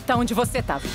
tá onde você tava.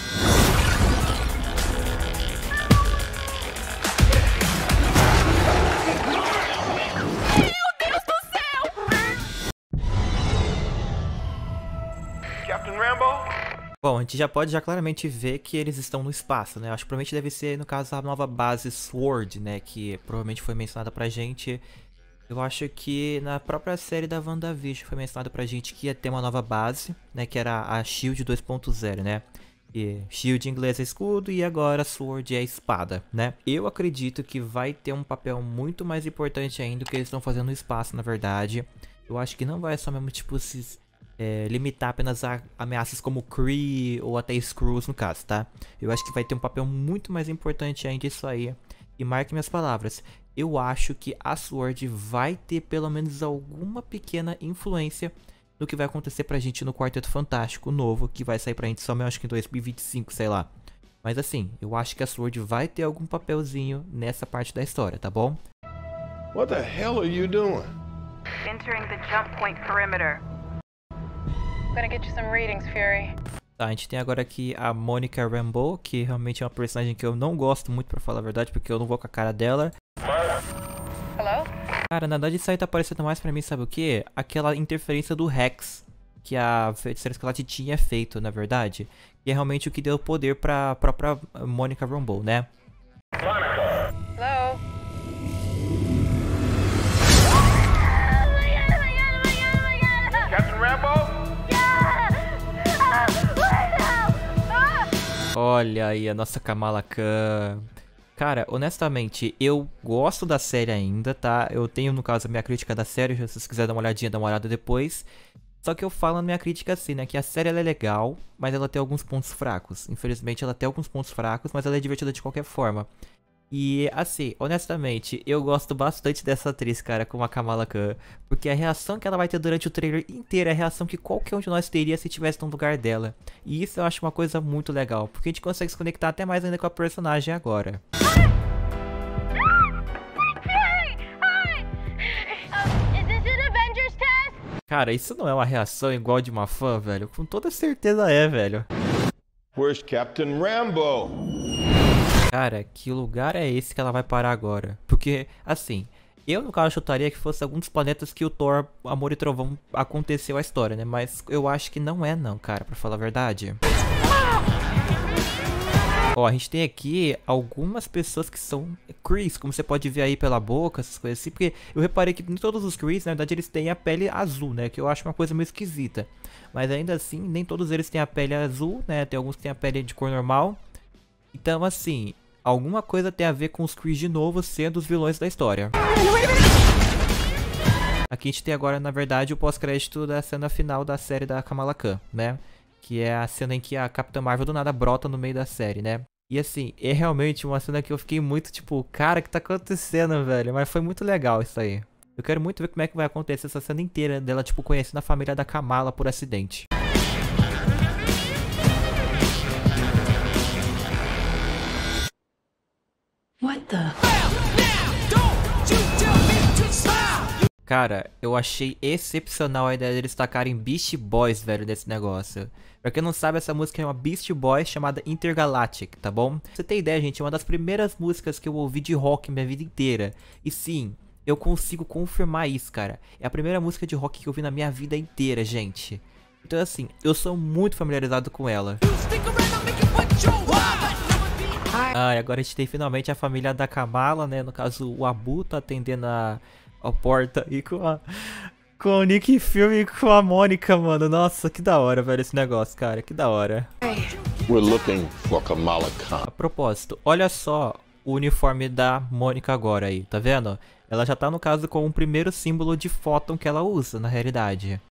Captain Rambo? Bom, a gente já pode claramente ver que eles estão no espaço, né? Acho que provavelmente deve ser, no caso, a nova base SWORD, né? Que provavelmente foi mencionada pra gente. Eu acho que na própria série da WandaVision foi mencionado pra gente que ia ter uma nova base, né? Que era a SHIELD 2.0, né? E SHIELD em inglês é escudo e agora SWORD é espada, né? Eu acredito que vai ter um papel muito mais importante ainda do que eles estão fazendo no espaço, na verdade. Eu acho que não vai só mesmo, tipo, se limitar apenas a ameaças como Kree ou até Skrulls no caso, tá? Eu acho que vai ter um papel muito mais importante ainda isso aí. E marque minhas palavras, eu acho que a SWORD vai ter pelo menos alguma pequena influência no que vai acontecer pra gente no Quarteto Fantástico novo, que vai sair pra gente só, acho que em 2025, sei lá. Mas assim, eu acho que a SWORD vai ter algum papelzinho nessa parte da história, tá bom? What the hell are you doing? Entering the jump point perimeter. Gonna get you some readings, Fury. Tá, a gente tem agora aqui a Monica Rambeau, que realmente é uma personagem que eu não gosto muito, pra falar a verdade, porque eu não vou com a cara dela. Hello? Cara, na verdade isso aí tá parecendo mais pra mim, sabe o que? Aquela interferência do Rex, que a Feiticeira Escarlate tinha feito, na verdade. E é realmente o que deu poder pra própria Monica Rambeau, né? Hello? Captain Rambo? Olha aí a nossa Kamala Khan. Cara, honestamente, eu gosto da série ainda, tá? Eu tenho, no caso, a minha crítica da série. Se vocês quiserem dar uma olhadinha, dá uma olhada depois. Só que eu falo na minha crítica assim, né? Que a série ela é legal, mas ela tem alguns pontos fracos. Infelizmente, ela tem alguns pontos fracos, mas ela é divertida de qualquer forma. E, assim, honestamente, eu gosto bastante dessa atriz, cara, como a Kamala Khan. Porque a reação que ela vai ter durante o trailer inteiro é a reação que qualquer um de nós teria se estivesse no lugar dela. E isso eu acho uma coisa muito legal, porque a gente consegue se conectar até mais ainda com a personagem agora. Cara, isso não é uma reação igual de uma fã, velho? Com toda certeza é, velho. Where's Captain Rambo? Cara, que lugar é esse que ela vai parar agora? Porque, assim, eu no caso chutaria que fosse algum dos planetas que o Thor, Amor e Trovão aconteceu a história, né? Mas eu acho que não é não, cara, pra falar a verdade. Ó, a gente tem aqui algumas pessoas que são Krees, como você pode ver aí pela boca, essas coisas assim. Porque eu reparei que nem todos os Krees, na verdade, eles têm a pele azul, né? Que eu acho uma coisa meio esquisita. Mas ainda assim, nem todos eles têm a pele azul, né? Tem alguns que têm a pele de cor normal. Então, assim, alguma coisa tem a ver com os Krees de novo sendo os vilões da história. Aqui a gente tem agora, na verdade, o pós-crédito da cena final da série da Kamala Khan, né? Que é a cena em que a Capitã Marvel do nada brota no meio da série, né? E assim, é realmente uma cena que eu fiquei muito tipo, cara, o que tá acontecendo, velho? Mas foi muito legal isso aí. Eu quero muito ver como é que vai acontecer essa cena inteira dela, tipo, conhecendo a família da Kamala por acidente. What the? Cara, eu achei excepcional a ideia deles tacarem Beast Boys, velho, desse negócio. Pra quem não sabe, essa música é uma Beast Boys chamada Intergalactic, tá bom? Pra você ter ideia, gente, é uma das primeiras músicas que eu ouvi de rock minha vida inteira. E sim, eu consigo confirmar isso, cara. É a primeira música de rock que eu vi na minha vida inteira, gente. Então assim, eu sou muito familiarizado com ela. Ah, e agora a gente tem finalmente a família da Kamala, né? No caso, o Abu tá atendendo a porta e com o Nick Fury e com a Mônica, mano. Nossa, que da hora, velho, esse negócio, cara. Que da hora. We're looking for Kamala Khan. A propósito, olha só o uniforme da Mônica agora aí, tá vendo? Ela já tá, no caso, com o primeiro símbolo de fóton que ela usa, na realidade.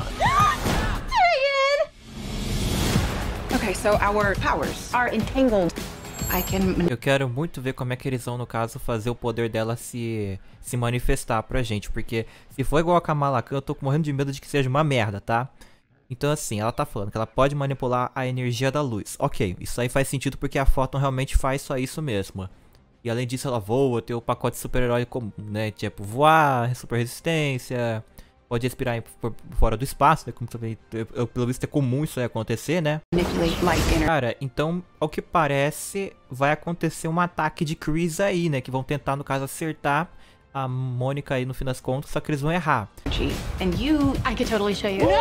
Okay, so our powers are entangled. Eu quero muito ver como é que eles vão, no caso, fazer o poder dela se manifestar pra gente. Porque se for igual a Kamala Khan, eu tô morrendo de medo de que seja uma merda, tá? Então assim, ela tá falando que ela pode manipular a energia da luz. Ok, isso aí faz sentido porque a Photon realmente faz só isso mesmo. E além disso ela voa, tem o pacote super-herói comum, né? Tipo, voar, super resistência, pode respirar por fora do espaço, né? Como também, pelo visto é comum isso aí acontecer, né? Cara, então, ao que parece, vai acontecer um ataque de Chris aí, né? Que vão tentar, no caso, acertar a Mônica aí no fim das contas, só que eles vão errar. And you, I could totally show you.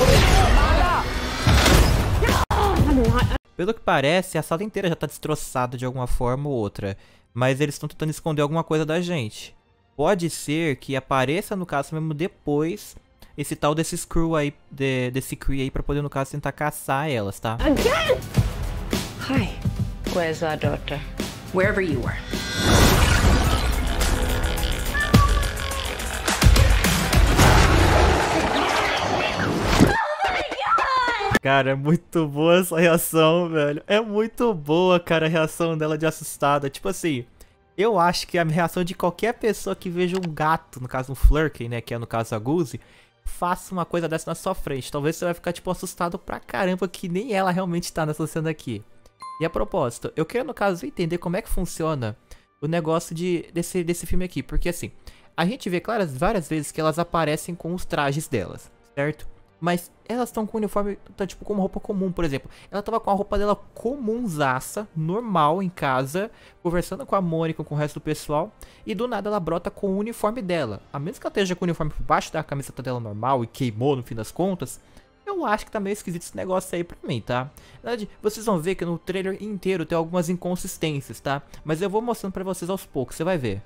Pelo que parece, a sala inteira já tá destroçada de alguma forma ou outra. Mas eles estão tentando esconder alguma coisa da gente. Pode ser que apareça, no caso mesmo, depois esse tal desse Screw aí, desse Kree aí, pra poder, no caso, tentar caçar elas, tá? Again! Hi. Where's our daughter? Wherever you were. Cara, é muito boa essa reação, velho. É muito boa, cara, a reação dela de assustada. Tipo assim, eu acho que a reação de qualquer pessoa que veja um gato, no caso um Flurkin, né, que é no caso a Goose, faça uma coisa dessa na sua frente. Talvez você vai ficar, tipo, assustado pra caramba que nem ela realmente tá nessa cena aqui. E a propósito, eu quero, no caso, entender como é que funciona o negócio desse filme aqui. Porque assim, a gente vê várias vezes que elas aparecem com os trajes delas, certo? Mas elas estão com o uniforme, tá, tipo, com uma roupa comum, por exemplo. Ela tava com a roupa dela comunzaça, normal, em casa, conversando com a Mônica, com o resto do pessoal. E do nada ela brota com o uniforme dela. A menos que ela esteja com o uniforme por baixo da camiseta dela normal e queimou no fim das contas, eu acho que tá meio esquisito esse negócio aí pra mim, tá? Na verdade, vocês vão ver que no trailer inteiro tem algumas inconsistências, tá? Mas eu vou mostrando pra vocês aos poucos, você vai ver.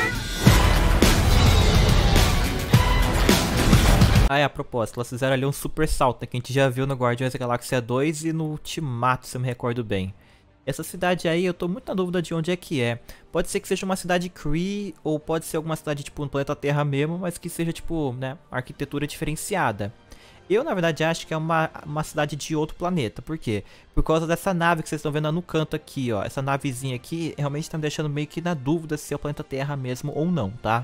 Ah, é, a propósito, elas fizeram ali um super salto, né, que a gente já viu no Guardiões da Galáxia 2 e no Ultimato, se eu me recordo bem. Essa cidade aí, eu tô muito na dúvida de onde é que é. Pode ser que seja uma cidade Kree, ou pode ser alguma cidade, tipo, no planeta Terra mesmo, mas que seja, tipo, né, arquitetura diferenciada. Eu, na verdade, acho que é uma cidade de outro planeta. Por quê? Por causa dessa nave que vocês estão vendo no canto aqui, ó. Essa navezinha aqui realmente tá me deixando meio que na dúvida se é o planeta Terra mesmo ou não, tá?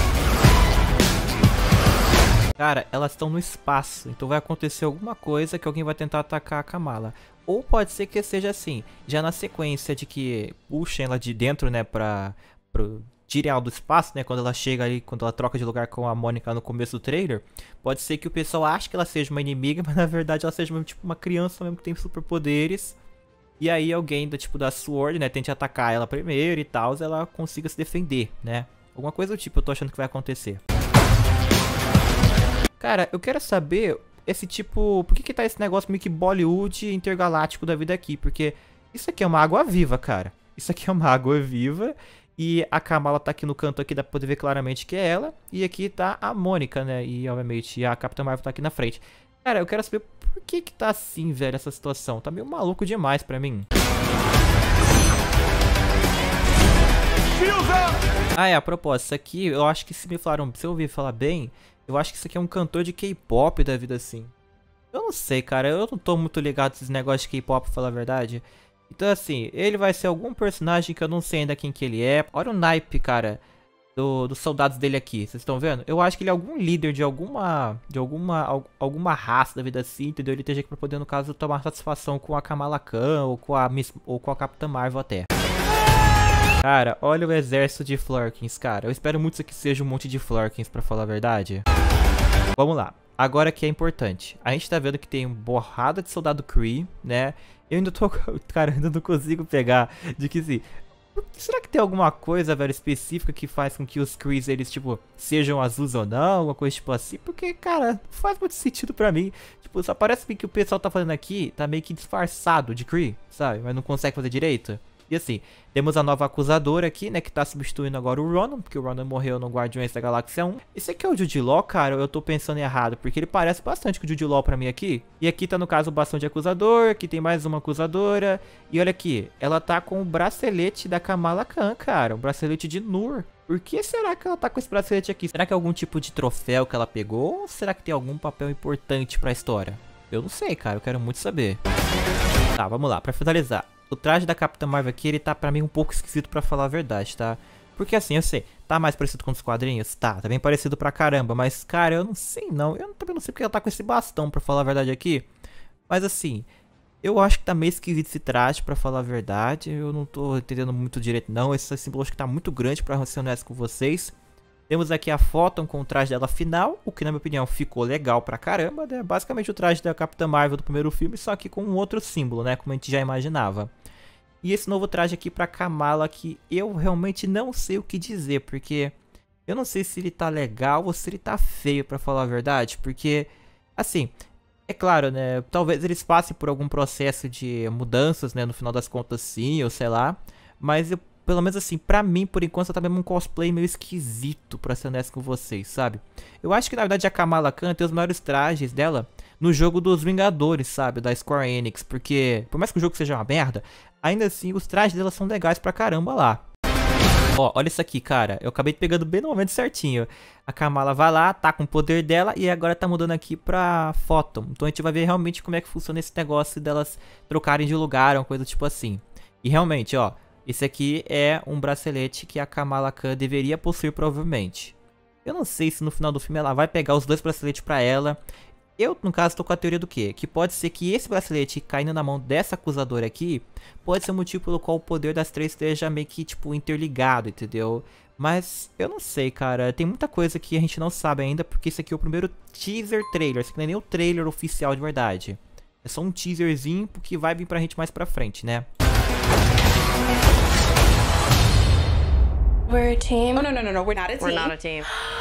Cara, elas estão no espaço, então vai acontecer alguma coisa que alguém vai tentar atacar a Kamala. Ou pode ser que seja assim, já na sequência de que puxem ela de dentro, né, tirem ela do espaço, né, quando ela chega ali, quando ela troca de lugar com a Mônica no começo do trailer. Pode ser que o pessoal ache que ela seja uma inimiga, mas na verdade ela seja tipo uma criança mesmo que tem superpoderes. E aí alguém da SWORD, né, tente atacar ela primeiro e tal, ela consiga se defender, né. Alguma coisa do tipo eu tô achando que vai acontecer. Cara, eu quero saber esse tipo... Por que tá esse negócio meio que Bollywood intergaláctico da vida aqui? Porque isso aqui é uma água viva, cara. Isso aqui é uma água viva. E a Kamala tá aqui no canto aqui, dá pra poder ver claramente que é ela. E aqui tá a Mônica, né? E obviamente a Capitã Marvel tá aqui na frente. Cara, eu quero saber por que tá assim, velho, essa situação. Tá meio maluco demais pra mim. Ah, é, a propósito, isso aqui eu acho que se eu ouvir falar bem... Eu acho que isso aqui é um cantor de K-pop da vida assim. Eu não sei, cara. Eu não tô muito ligado nesses negócios de K-pop, pra falar a verdade. Então, assim, ele vai ser algum personagem que eu não sei ainda quem que ele é. Olha o naipe, cara, dos soldados dele aqui. Vocês estão vendo? Eu acho que ele é algum líder de alguma raça da vida assim, entendeu? Ele esteja aqui pra poder, no caso, tomar satisfação com a Kamala Khan ou com a Capitã Marvel até. Cara, olha o exército de Flurkins, cara. Eu espero muito que isso aqui seja um monte de Flurkins, pra falar a verdade. Vamos lá. Agora que é importante. A gente tá vendo que tem uma borrada de soldado Kree, né? Eu ainda tô... Cara, eu ainda não consigo pegar de que assim... Será que tem alguma coisa, velho, específica que faz com que os Krees, eles, tipo, sejam azuis ou não? Alguma coisa tipo assim? Porque, cara, não faz muito sentido pra mim. Tipo, só parece que o pessoal tá fazendo aqui tá meio que disfarçado de Kree, sabe? Mas não consegue fazer direito. E assim, temos a nova acusadora aqui, né, que tá substituindo agora o Ronan, porque o Ronan morreu no Guardiões da Galáxia 1. Esse aqui é o Jude Law, cara, ou eu tô pensando errado? Porque ele parece bastante com o Jude Law pra mim aqui. E aqui tá, no caso, o bastão de acusador, aqui tem mais uma acusadora. E olha aqui, ela tá com o bracelete da Kamala Khan, cara, um bracelete de Nur. Por que será que ela tá com esse bracelete aqui? Será que é algum tipo de troféu que ela pegou? Ou será que tem algum papel importante pra história? Eu não sei, cara, eu quero muito saber. Tá, vamos lá, pra finalizar. O traje da Capitã Marvel aqui, ele tá pra mim um pouco esquisito pra falar a verdade, tá? Porque assim, eu sei, tá mais parecido com os quadrinhos? Tá bem parecido pra caramba, mas cara, eu não sei não. Eu também não sei porque ela tá com esse bastão, pra falar a verdade aqui. Mas assim, eu acho que tá meio esquisito esse traje, pra falar a verdade. Eu não tô entendendo muito direito não, esse símbolo acho que tá muito grande pra ser honesto com vocês. Temos aqui a Photon com o traje dela final, o que na minha opinião ficou legal pra caramba, né? Basicamente o traje da Capitã Marvel do primeiro filme, só que com um outro símbolo, né? Como a gente já imaginava. E esse novo traje aqui pra Kamala, que eu realmente não sei o que dizer, porque eu não sei se ele tá legal ou se ele tá feio, pra falar a verdade, porque, assim, é claro, né, talvez eles passem por algum processo de mudanças, né, no final das contas sim, ou sei lá, mas eu, pelo menos assim, pra mim, por enquanto, tá mesmo um cosplay meio esquisito, pra ser honesto com vocês, sabe? Eu acho que, na verdade, a Kamala Khan tem os maiores trajes dela no jogo dos Vingadores, sabe, da Square Enix, porque, por mais que o jogo seja uma merda, ainda assim, os trajes dela são legais pra caramba lá. Ó, olha isso aqui, cara. Eu acabei pegando bem no momento certinho. A Kamala vai lá, tá com o poder dela e agora tá mudando aqui pra Photon. Então a gente vai ver realmente como é que funciona esse negócio delas trocarem de lugar, uma coisa tipo assim. E realmente, ó, esse aqui é um bracelete que a Kamala Khan deveria possuir provavelmente. Eu não sei se no final do filme ela vai pegar os dois braceletes pra ela. Eu, no caso, tô com a teoria do quê? Que pode ser que esse bracelete caindo na mão dessa acusadora aqui pode ser o motivo pelo qual o poder das três esteja meio que, tipo, interligado, entendeu? Mas eu não sei, cara. Tem muita coisa que a gente não sabe ainda, porque esse aqui é o primeiro teaser trailer. Esse aqui não é nem o trailer oficial de verdade. É só um teaserzinho que vai vir pra gente mais pra frente, né? We're a team. Oh, no, we're not a team. We're not a team.